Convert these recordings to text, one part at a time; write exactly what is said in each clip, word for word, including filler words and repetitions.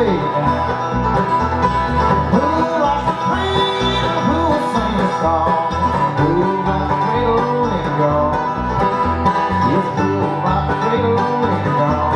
say, who rocks the cradle, who will sing a song, who will rock the cradle and gone. Yes, who will rock the cradle and gone.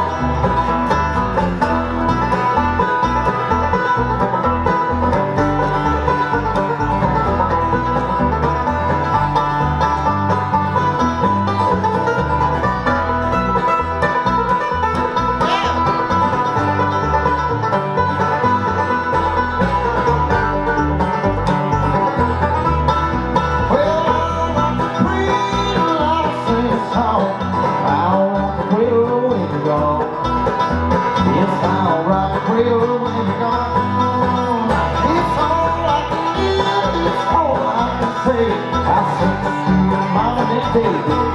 Yes, I'll rock the cradle when you're gone. It's all I can do, it's all I can say. I sing to you, mama and baby.